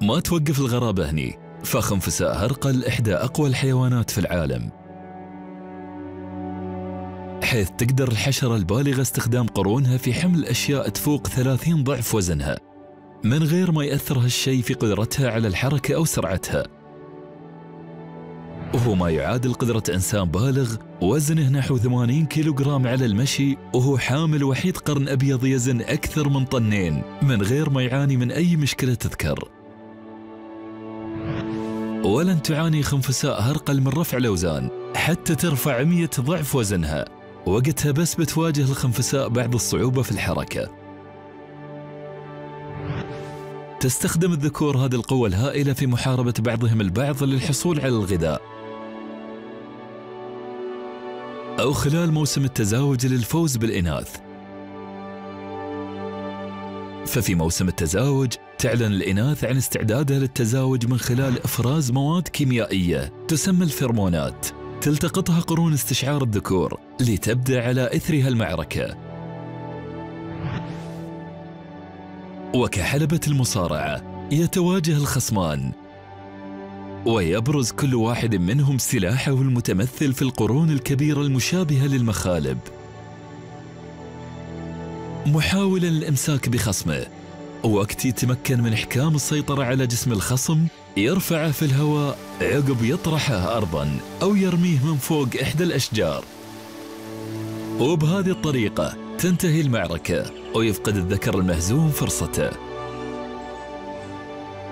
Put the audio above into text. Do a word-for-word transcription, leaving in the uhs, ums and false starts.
ما توقف الغرابة هني، فخنفساء هرقل إحدى أقوى الحيوانات في العالم، حيث تقدر الحشرة البالغة استخدام قرونها في حمل أشياء تفوق ثلاثين ضعف وزنها من غير ما يأثر هالشيء في قدرتها على الحركة أو سرعتها، وهو ما يعادل قدرة إنسان بالغ وزنه نحو ثمانين كيلوغرام على المشي، وهو حامل وحيد قرن أبيض يزن أكثر من طنين من غير ما يعاني من أي مشكلة تذكر. ولن تعاني خنفساء هرقل من رفع الأوزان حتى ترفع مئة ضعف وزنها، وقتها بس بتواجه الخنفساء بعض الصعوبة في الحركة. تستخدم الذكور هذه القوة الهائلة في محاربة بعضهم البعض للحصول على الغذاء، أو خلال موسم التزاوج للفوز بالإناث. ففي موسم التزاوج تعلن الإناث عن استعدادها للتزاوج من خلال إفراز مواد كيميائية تسمى الفيرمونات، تلتقطها قرون استشعار الذكور لتبدأ على إثرها المعركة. وكحلبة المصارعة يتواجه الخصمان، ويبرز كل واحد منهم سلاحه المتمثل في القرون الكبيرة المشابهة للمخالب، محاولا الإمساك بخصمه. وقت يتمكن من إحكام السيطرة على جسم الخصم يرفعه في الهواء عقب يطرحه أرضا أو يرميه من فوق إحدى الأشجار. وبهذه الطريقة تنتهي المعركة ويفقد الذكر المهزوم فرصته.